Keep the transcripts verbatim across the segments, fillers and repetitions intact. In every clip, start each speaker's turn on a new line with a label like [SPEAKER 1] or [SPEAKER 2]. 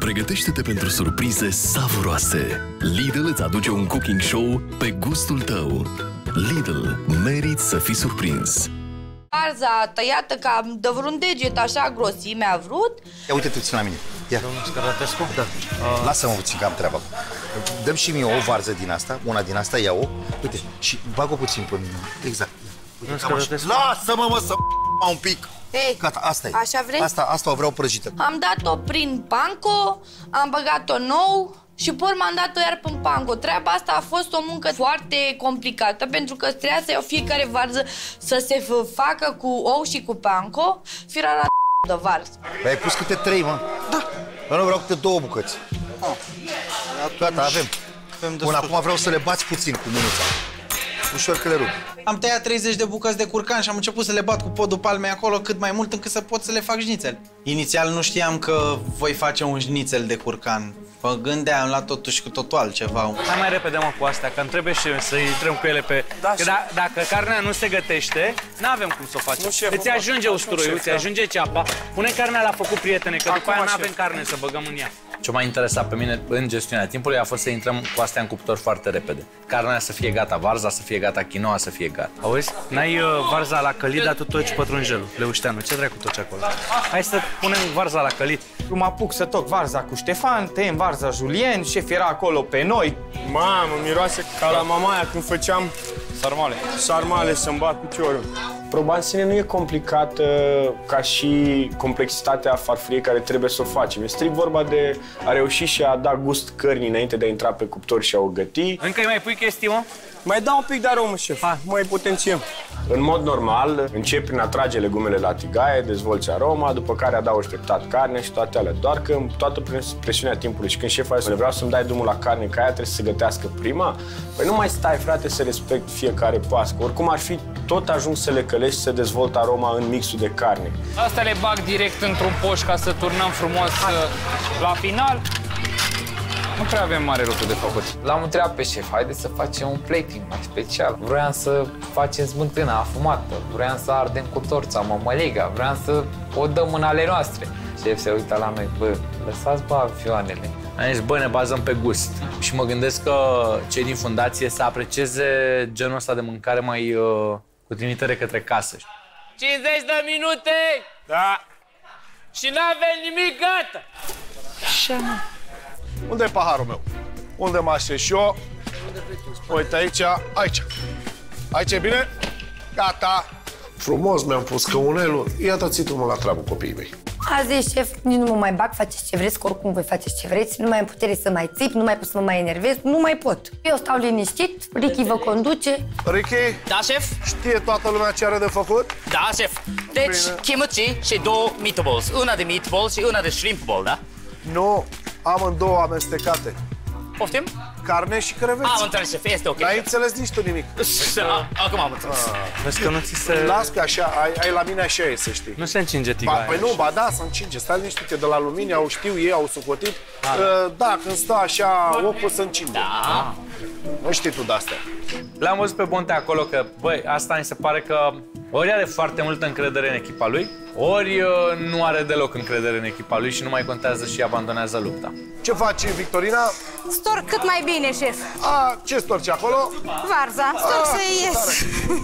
[SPEAKER 1] Pregătește-te pentru surprize savuroase. Lidl îți aduce un cooking show pe gustul tău. Lidl, meriți să fii surprins.
[SPEAKER 2] Varza tăiată cam de vreun deget, așa grosimea vrut.
[SPEAKER 3] Ia uite-te puțin la mine. Ia.
[SPEAKER 4] Domnul Scăratescu?
[SPEAKER 3] Da. Uh... Lasă-mă puțin că am treaba. Dăm și mie o varză din asta, una din asta, ia-o. Uite, și bag-o puțin până... Exact. Uite, lasă-mă, mă, să un pic.
[SPEAKER 2] Ei,
[SPEAKER 3] gata, asta e.
[SPEAKER 2] Așa vrei?
[SPEAKER 3] Asta, asta o vreau prăjită.
[SPEAKER 2] Am dat-o prin panco, am băgat-o nou și pe urmă am dat-o iar prin panco. Treaba asta a fost o muncă foarte complicată, pentru că trebuia să iau fiecare varză să se facă cu ou și cu panco. Fira la de varză.
[SPEAKER 3] Păi ai pus câte trei, mă? Da. Eu nu vreau câte două bucăți. Oh. Gata, avem. Bun, acum vreau să le bați puțin cu mânuța. Ușor că le rup.
[SPEAKER 4] Am tăiat treizeci de bucăți de curcan și am început să le bat cu podul palmei acolo cât mai mult încât să pot să le fac șnițel. Inițial nu știam că voi face un șnițel de curcan. Mă gândeam la totuși cu totul altceva.
[SPEAKER 5] Hai mai repede, mă, cu astea, că îmi trebuie și să intrăm cu ele pe... Da, că da, dacă carnea nu se gătește, n-avem cum să o facem. Îți ajunge usturoiul, îți ajunge ceapa. Pune carnea la făcut, prietene, că după aia n-avem carne să băgăm în ea. Ce m-a interesat pe mine în gestiunea timpului a fost să intrăm cu astea în cuptor foarte repede. Carnea să fie gata, varza să fie gata, quinoa să fie gata. Auzi? N-ai uh, varza la călit, dar tu toci pătrunjelul. Leușteanu, ce dracu toci acolo? Hai să punem varza la călit.
[SPEAKER 6] Mă apuc să toc varza cu Ștefan, tăiem varza Julien, șef era acolo pe noi. Mamă, miroase ca la mamaia când făceam sarmale. Sarmale să-mi bat piciorul. Proba în sine nu e complicată ca și complexitatea farfuriei care trebuie să o facem. E strict vorba de a reuși și a da gust cărnii înainte de a intra pe cuptor și a o găti.
[SPEAKER 5] Încă îi mai pui chestii, mă?
[SPEAKER 6] Mai dau un pic de aromă, șef. Ha. Mai potențiem. În mod normal, încep prin a trage legumele la tigaie, dezvolți aroma, după care adaugi treptat carne și toate alea. Doar că toată presiunea timpului și când șeful zice, vreau să-mi dai drumul la carne, că aia trebuie să se gătească prima, păi nu mai stai, frate, să respecti fiecare pas. Că oricum ar fi, tot ajung să le călești și să dezvoltă aroma în mixul de carne.
[SPEAKER 7] Asta le bag direct într-un poș ca să turnăm frumos la final. Nu prea avem mare lucru de făcut.
[SPEAKER 8] L-am întrebat pe șef, haideți să facem un plating mai special. Vroiam să facem smântâna afumată, vroiam să ardem cu torța, mămăliga, vroiam să o dăm în ale noastre. Șef se uită la noi, bă, lăsați bă avioanele.
[SPEAKER 5] Am zis, bă, ne bazăm pe gust. Și mă gândesc că cei din fundație să aprecieze genul ăsta de mâncare mai uh, cu trimitere către casă.
[SPEAKER 7] cincizeci de minute!
[SPEAKER 6] Da.
[SPEAKER 7] Și n-avem nimic gata!
[SPEAKER 2] Așa, mă.
[SPEAKER 9] Unde e paharul meu? Unde mă așez și eu? Uite aici, aici. Aici e bine? Gata.
[SPEAKER 10] Frumos mi-am pus căunelul. Ia dați-mă la treabă, copiii mei.
[SPEAKER 11] Azi, șef, nici nu mă mai bag, faceți ce vreți, că oricum voi faceți ce vreți. Nu mai am putere să mai țip, nu mai pot să mă mai enervez, nu mai pot. Eu stau liniștit, Ricky vă conduce.
[SPEAKER 9] Ricky?
[SPEAKER 7] Da, șef?
[SPEAKER 9] Știe toată lumea ce are de făcut?
[SPEAKER 7] Da, șef. Deci, kimchi și două meatballs. Una de meatballs și una de shrimp ball, da?
[SPEAKER 9] Nu, amândouă amestecate.
[SPEAKER 7] Poftim?
[SPEAKER 9] Carne și creveți.
[SPEAKER 7] Am înțeles, șef, este ok.
[SPEAKER 9] N-ai înțeles nici tu nimic.
[SPEAKER 7] Acum am înțeles.
[SPEAKER 5] Vezi că nu ți se...
[SPEAKER 9] Las că așa, ai, ai la mine așa e, să știi.
[SPEAKER 5] Nu se încinge tigaia.
[SPEAKER 9] Păi nu, ba da, se încinge. Stai liniștite, de la aluminiu, au, știu ei, au sucotit. Uh, da, când stă așa, ocul se încinge.
[SPEAKER 7] Da.
[SPEAKER 9] Nu știi tu de-astea.
[SPEAKER 5] L-am văzut pe Bonte acolo că, băi, asta mi se pare că ori are foarte multă încredere în echipa lui, ori uh, nu are deloc încredere în echipa lui și nu mai contează și abandonează lupta.
[SPEAKER 9] Ce faci, Victorina?
[SPEAKER 12] Storc cât mai bine, șef.
[SPEAKER 9] A, ce storci acolo?
[SPEAKER 12] Varza. Storc să ies.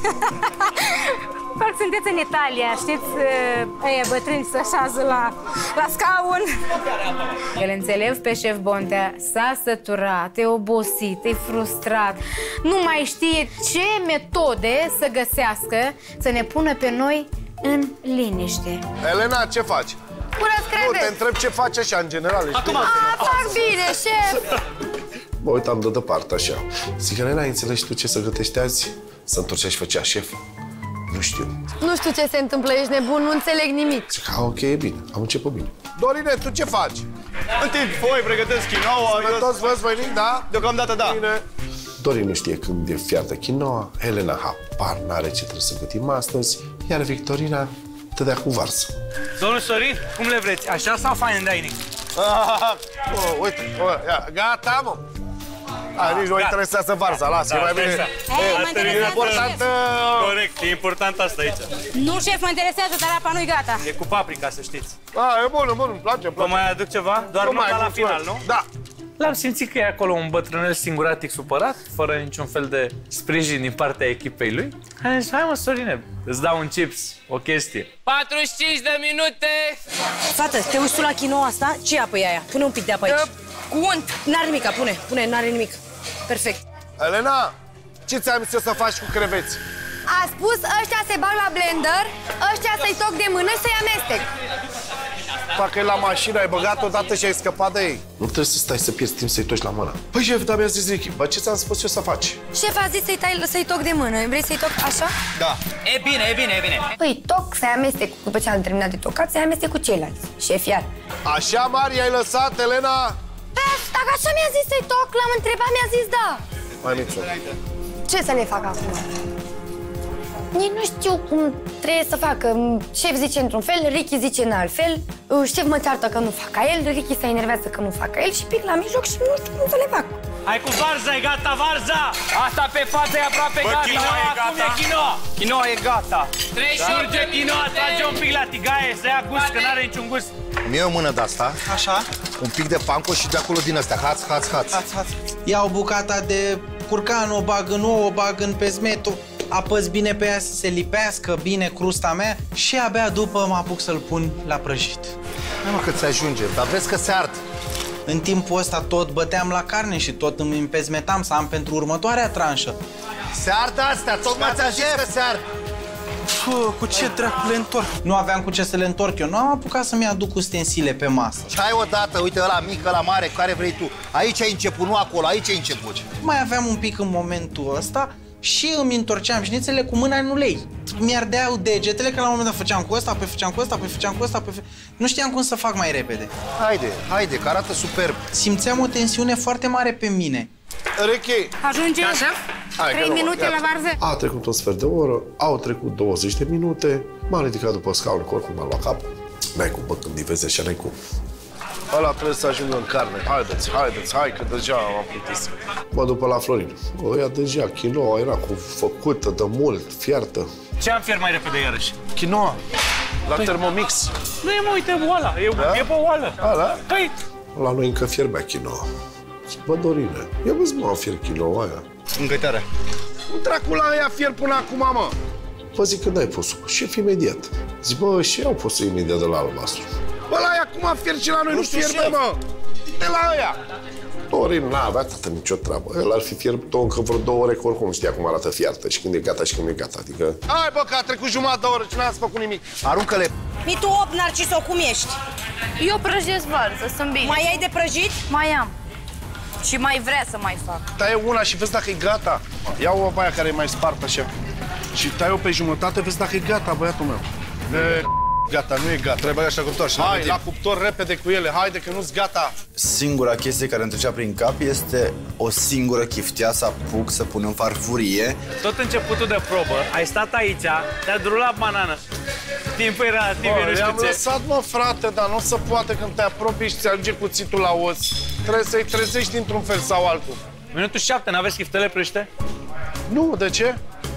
[SPEAKER 12] Parcă sunteți în Italia, știți? Aia bătrâni se așează la, la scaun. El înțeleg pe șef Bontea, s-a săturat, e obosit, e frustrat. Nu mai știe ce metode să găsească să ne pună pe noi în liniște.
[SPEAKER 9] Elena, ce faci?
[SPEAKER 12] Bună-ți credeți!
[SPEAKER 9] Nu, te întreb ce faci așa, în general.
[SPEAKER 12] Acum, a, fac bine, șef!
[SPEAKER 10] Mă uitam de departe, așa. Zic, Elena, înțelegi tu ce să gătești azi? Să întorcea și făcea șef? Nu știu.
[SPEAKER 11] Nu știu ce se întâmplă, ești nebun, nu înțeleg nimic.
[SPEAKER 10] Zic, a, ok, e bine, am început bine.
[SPEAKER 9] Dorine, tu ce faci?
[SPEAKER 6] Întind foi, pregătesc quinoa.
[SPEAKER 9] Eu... Toți văți voinic, da?
[SPEAKER 6] Deocamdată, da. Bine.
[SPEAKER 10] Dorin nu știe când e fiartă quinoa, Elena habar n-are ce trebuie să gătim astăzi, iar Victorina dădea cu varză.
[SPEAKER 5] Domnul Sorin, cum le vreți? Așa sau fine dining?
[SPEAKER 9] Ah, oh, uite, oh, ia, gata, mă! A, nici nu interesează varza, lasă, e mai bine. E important...
[SPEAKER 5] Corect, e important asta aici.
[SPEAKER 12] Nu, șef, mă interesează, dar apa nu-i gata.
[SPEAKER 5] E cu paprika, să știți.
[SPEAKER 9] A, e bun, e bun, îmi place, îmi
[SPEAKER 5] Vă
[SPEAKER 9] place.
[SPEAKER 5] mai aduc ceva? Doar nu la final, nu?
[SPEAKER 9] Da.
[SPEAKER 5] L-am simțit că e acolo un bătrânel singuratic supărat, fără niciun fel de sprijin din partea echipei lui. Hai, zis, hai mă, Sorine, îți dau un chips, o chestie.
[SPEAKER 13] patruzeci și cinci de minute!
[SPEAKER 14] Fată, te uiți tu la quinoa asta? Ce apă e aia? Pune un pic de apă aici.
[SPEAKER 2] Cu unt.
[SPEAKER 14] N-are nimica, pune, pune, n-are nimic. Perfect.
[SPEAKER 9] Elena, ce ți-am zis eu să faci cu creveți?
[SPEAKER 11] A spus ăștia se bag la blender, ăștia să-i toc de mână și să-i amestec.
[SPEAKER 9] Facă e la mașină, ai băgat odată și ai scăpat de ei.
[SPEAKER 10] Nu trebuie să stai să pierzi timp să-i toci la mână. Păi, șef, dar mi-a zis Ricky, bă, ce ți-am spus eu să faci?
[SPEAKER 11] Șef a zis să-i tai- să-i toc de mână. Vrei să-i toc așa?
[SPEAKER 9] Da.
[SPEAKER 13] E bine, e bine, e bine.
[SPEAKER 11] Păi toc, să-i amestec. După ce am terminat de tocat, să-i amestec cu ceilalți. Șef, iar.
[SPEAKER 9] Așa mari ai lăsat, Elena?
[SPEAKER 11] Șef, dacă așa mi-a zis să-i toc, l-am întrebat, mi-a zis da.
[SPEAKER 9] Mai mițu.
[SPEAKER 11] Ce să le fac acum? Nici nu știu cum trebuie să facă. Șef zice într-un fel, Ricky zice în alt fel. Șef mă ceartă că nu fac ca el, Ricky se enervează că nu fac ca el și pic la mijloc și nu știu cum să le fac.
[SPEAKER 5] Hai cu varza, e gata varza!
[SPEAKER 13] Asta pe față e aproape
[SPEAKER 5] Bă,
[SPEAKER 13] gata.
[SPEAKER 5] quinoa e gata. Acum e quinoa.
[SPEAKER 13] Quinoa e gata. treizeci și opt
[SPEAKER 5] Urge quinoa, trage un pic la tigaie, să ia gust, că n-are niciun gust.
[SPEAKER 3] Îmi iei o mână de asta.
[SPEAKER 4] Așa.
[SPEAKER 3] Un pic de panco și de acolo din astea. Haț, haț, haț.
[SPEAKER 4] Haț, haț. Iau bucata de curcan, o bag în ou, o bag în pezmetul, apăs bine pe ea să se lipească bine crusta mea și abia după mă apuc să-l pun la prăjit.
[SPEAKER 3] Nu mă, că ți ajunge, dar vezi că se ard.
[SPEAKER 4] În timpul ăsta tot băteam la carne și tot îmi împezmetam să am pentru următoarea tranșă.
[SPEAKER 3] Se ard astea, tocmai ți-a zis că se ard.
[SPEAKER 4] Puh, cu ce dracu le întorc? Nu aveam cu ce să le întorc eu, nu am apucat să-mi aduc ustensile pe masă.
[SPEAKER 3] Și ai odată, uite, ăla mic, ăla mare, care vrei tu. Aici ai început, nu acolo, aici ai început.
[SPEAKER 4] Mai aveam un pic în momentul ăsta și îmi întorceam șnițele cu mâna în ulei. Mi-ardeau degetele, că la un moment dat făceam cu ăsta, apoi făceam cu ăsta, apoi făceam cu ăsta, apoi fă... Nu știam cum să fac mai repede.
[SPEAKER 3] Haide, haide, că arată superb.
[SPEAKER 4] Simțeam o tensiune foarte mare pe mine.
[SPEAKER 9] Ricky!
[SPEAKER 12] Ajunge? trei minute la varză?
[SPEAKER 10] A trecut un sfert de oră, au trecut douăzeci de minute, m-am ridicat după scaun, că oricum m-am luat cap. N-ai cum, bă, când îi vezi așa, n-ai cum.
[SPEAKER 9] Ăla trebuie să ajungă în carne. Haideți, haideți, hai, că deja am plictisit.
[SPEAKER 10] Mă duc pe la Florin. Ăia deja, quinoa era cu făcută de mult, fiartă.
[SPEAKER 5] Ce am fiert mai repede iarăși?
[SPEAKER 9] Quinoa. La păi. Thermomix.
[SPEAKER 5] Nu e, mă, uite, oala. E, da? E pe oală.
[SPEAKER 9] A, da?
[SPEAKER 5] Păi.
[SPEAKER 10] La noi încă fierbea quinoa. Bă, Dorine, ia văzi, mă, fier quinoa aia.
[SPEAKER 3] Îngătarea.
[SPEAKER 9] Dracula aia fier până acum, mă.
[SPEAKER 10] Vă zic că n-ai pus-o. Șef imediat. Zic, bă, și eu pus-o imediat de la albastru.
[SPEAKER 9] Bă, la aia acum fier și la noi nu, nu fierbe, mă. De la aia.
[SPEAKER 10] Dorin n-a avea tată nicio treabă. El ar fi fierbt-o încă vreo două ore, că oricum știa cum arată fiartă și când e gata și când e gata. Adică...
[SPEAKER 9] Hai, bă, că a trecut jumătate de oră și n-ați făcut nimic.
[SPEAKER 3] Aruncă-le.
[SPEAKER 14] Mitu opt, Narciso, cum ești?
[SPEAKER 2] Eu prăjesc varză, sunt bine.
[SPEAKER 14] Mai ai de prăjit?
[SPEAKER 2] Mai am. Și mai vrea să mai fac.
[SPEAKER 9] Tai una și vezi dacă e gata. Ia-o pe aia care e mai spartă așa. Și tai-o pe jumătate, vezi dacă e gata, băiatul meu. E... Gata, nu e gata.
[SPEAKER 3] Trebuie așa cuptor și
[SPEAKER 9] hai, la cuptor repede cu ele, haide că nu-s gata.
[SPEAKER 15] Singura chestie care îmi trecea prin cap este o singură chiftea să apuc să pun în farfurie.
[SPEAKER 5] Tot începutul de probă, ai stat aici, te-a drulat banană. Timpul era relativ, nu știu
[SPEAKER 9] i-am
[SPEAKER 5] ce.
[SPEAKER 9] lăsat, mă, frate, dar nu se poate când te apropii și ți ajunge cuțitul la os. Trebuie să-i trezești într-un fel sau altul.
[SPEAKER 5] Minutul șapte, n-aveți chiftele prăjite?
[SPEAKER 9] Nu, de ce?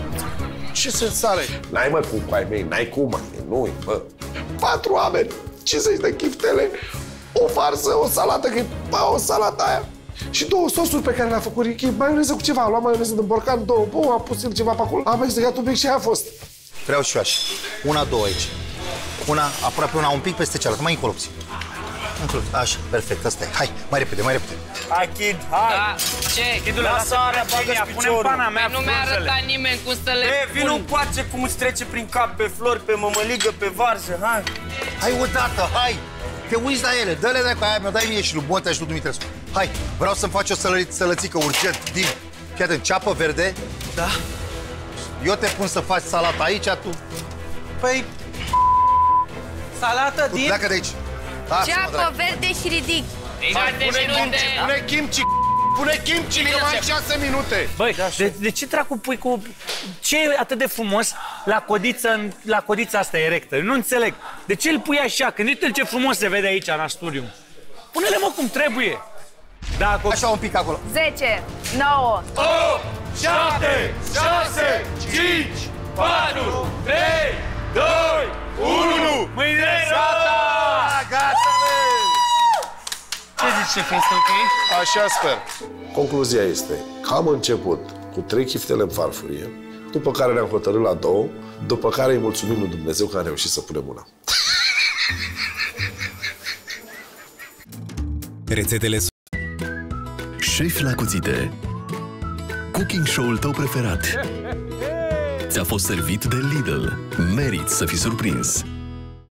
[SPEAKER 9] Ce se sare?
[SPEAKER 10] N-ai, mă, cum cu ai mei, n-ai cum, nu-i, bă. Patru oameni, cincizeci de chiftele, o varză, o salată, că e o salată aia. Și două sosuri pe care le-a făcut Ricky, maioneză cu ceva. Am luat maioneză din borcan, două bouă, am pus el ceva pe acolo, am exegat un pic și aia a fost.
[SPEAKER 3] Vreau și eu așa. Una, două aici. Una, aproape una, un pic peste cealaltă, mai încolo puțin. Încolo, așa, perfect, asta e. Hai, mai repede, mai repede.
[SPEAKER 13] Hai, Kid, hai!
[SPEAKER 2] Da, ce?
[SPEAKER 5] Chidule, lasă prăjinia, pune-mi pana mea.
[SPEAKER 2] Nu mi-a arătat nimeni cum să le
[SPEAKER 13] pun. Vino încoace cum îți trece prin cap, pe flori, pe mămăligă, pe varză, hai!
[SPEAKER 3] Hai odată, hai! Te uiți la ele, dă-le de cu aia, mi-o dai mie și lui Botea și lui Dumitrescu. Hai, vreau să-mi faci o sălă sălățică urgent, din, fii atent, ceapă verde.
[SPEAKER 4] Da.
[SPEAKER 3] Eu te pun să faci salata aici, tu...
[SPEAKER 4] Păi... Salată din...
[SPEAKER 3] Pleacă de aici.
[SPEAKER 2] Ceapă verde și ridic.
[SPEAKER 9] Hai, pune kimchi, pune kimchi, pune kimchi, că mai șase minute.
[SPEAKER 5] Băi, de, de ce dracu pui cu... Ce e atât de frumos la codiță, la codița asta erectă? Nu înțeleg. De ce îl pui așa? Gândiți-l ce frumos se vede aici, în studiu. Pune-le, mă, cum trebuie. Da, cu...
[SPEAKER 3] Așa un pic acolo.
[SPEAKER 12] zece, nouă,
[SPEAKER 13] opt, șapte, șase, cinci, patru, trei, doi, unu.
[SPEAKER 5] Mâine
[SPEAKER 3] Gata! Gata, bă!
[SPEAKER 7] Ce zici, șef, este ok?
[SPEAKER 9] Așa sper.
[SPEAKER 10] Concluzia este că am început cu trei chiftele în farfurie, după care ne-am hotărât la două, după care îi mulțumim lui Dumnezeu că a reușit să punem una.
[SPEAKER 1] Rețetele Șef la cuțite. Cooking show-ul tău preferat. Ți-a fost servit de Lidl. Meriți să fii surprins.